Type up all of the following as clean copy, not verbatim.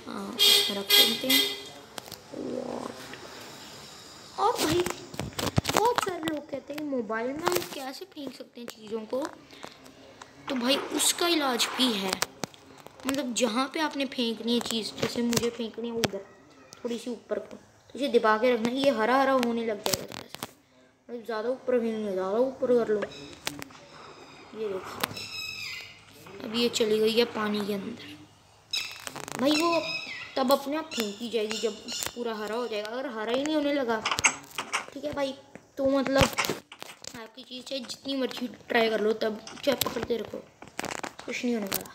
इसमें रख देते हैं। और भाई बहुत सारे लोग कहते हैं मोबाइल में हम कैसे फेंक सकते हैं चीज़ों को, तो भाई उसका इलाज भी है। मतलब जहाँ पे आपने फेंकनी है चीज़, जैसे मुझे फेंकनी है उधर थोड़ी सी ऊपर को, तो इसे दबा के रखना, ये हरा हरा होने लग जाएगा थोड़ा सा। मतलब ज़्यादा ऊपर भी नहीं है, ज़्यादा ऊपर कर लो। ये देखिए अब ये चली गई है पानी के अंदर। भाई वो तब अपने आप फेंकी जाएगी जब पूरा हरा हो जाएगा। अगर हरा ही नहीं होने लगा, ठीक है भाई, तो मतलब आपकी चीज़ चाहे जितनी मर्जी ट्राई कर लो, तब चाहे पकड़ते रखो, कुछ नहीं होने वाला।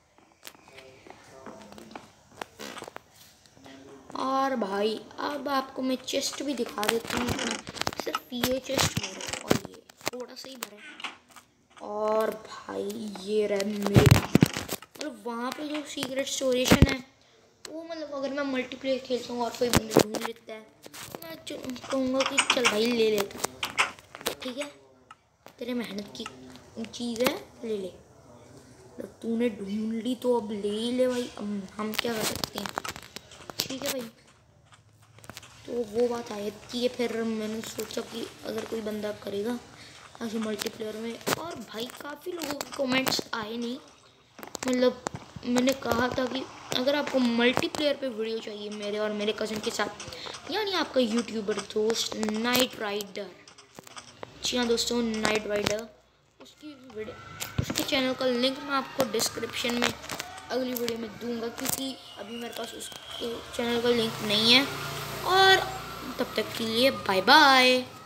और भाई अब आपको मैं चेस्ट भी दिखा देती हूँ अपना। सिर्फ ये चेस्ट भरा है और ये थोड़ा सा ही भरा है। और भाई ये रहा मेरा, मतलब वहाँ पे जो सीक्रेट स्टोरेशन है वो, मतलब अगर मैं मल्टीप्लेयर खेलता हूँ और कोई बंदा ढूंढ लेता है, मैं कहूँगा कि चल भाई ले लेता, ठीक है, तेरे मेहनत की चीज़ है, ले ले। तो तूने ढूंढ ली तो अब ले ही ले भाई, अब हम क्या कर सकते हैं, ठीक है भाई। तो वो बात आई थी, फिर मैंने सोचा कि अगर कोई बंदा करेगा ऐसे मल्टीप्लेयर में। और भाई काफ़ी लोगों के कमेंट्स आए नहीं, मतलब मैंने कहा था कि अगर आपको मल्टीप्लेयर पे वीडियो चाहिए मेरे और मेरे कज़न के साथ, यानी आपका यूट्यूबर दोस्त नाइट राइडर, जी हाँ दोस्तों, नाइट राइडर, उसकी वीडियो, उसके चैनल का लिंक मैं आपको डिस्क्रिप्शन में अगली वीडियो में दूंगा, क्योंकि अभी मेरे पास उसके चैनल का लिंक नहीं है। और तब तक के लिए बाय बाय।